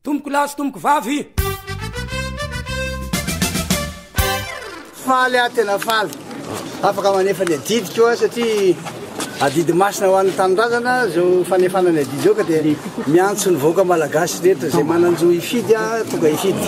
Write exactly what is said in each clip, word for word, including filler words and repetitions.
tomboko lasy tomboko vavy faly a tena faly afaka manefa ny adidy koa satria adidy masina ho an'ny tanindrazana zao fanefanany adidy zao ka dia miantso ny vahoaka malagasy rehetra zay mananjo ifidy a tonga ifidy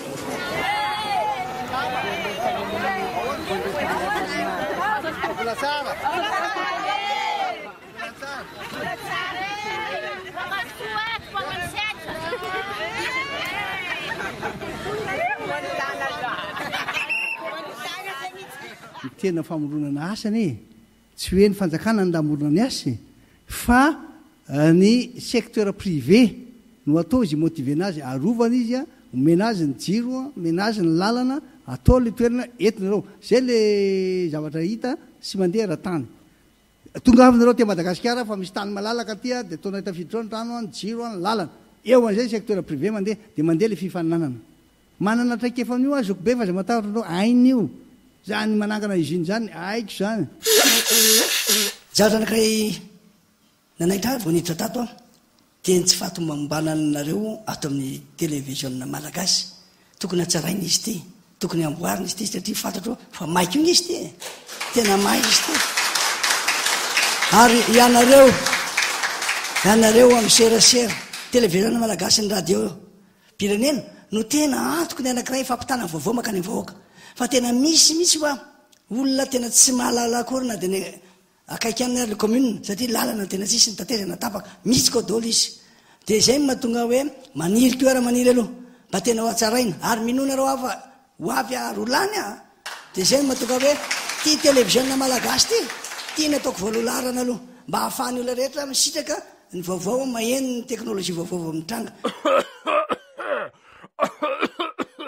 tena famoronana asany tsy hoe ny fanjakana ny lamorona ny asy fa ny secteur privé no atao izy motive azy arovana izy a omena azy ny jiro omena azy ny lalana atao le toerana entinareo zay le zavatra hita sy mandeha raha-tany tonga avinareo te Madagasikara fa misy tany malalaka aty a dia ataona hitafiditra ny rano ny jiro ny lalana eo an'izay secteur privé mandeha dia mandeha le fifaninanana manana traikefan'io a zokobe fa zay matahotra anao ain'io zany manangana izy iny zany aiko zany zaho zanakay nanaitra vao niditra tato a teny tsy fatomambananareo ato amin'ny télévision malagasy tokony hatsaraina izy ty tokony amboarina izy ty satria fantatro fa maika iny izy ty tena may izy ty ary ianareo ianareo amin'ny serasera télévision malagasy ny radio pirenena no tena antoko ny anakiray fampitana vaovao makany ny vahoaka fa tena misy misy fa olona tena tsy mahalala akory na dia ny akaiky any le commune satria lalana tena tsisy ny tatezana tapaka misy koa dolo izy dia izay mahatonga hoe maniry ko ara maniry aloha mba tena ho atsaraina ary minona reo afa ho avy arolany a dia izay mahatonga hoe ty télévision malagasy ty tiany ataoko voalolarana aloha mba hahafahany olona rehetra misitraka ny vaovao maheno ny teknôlôjia vaovao amin'ny tranga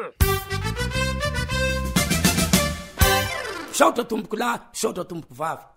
saotra tomboko lahy saotra tomboko vavy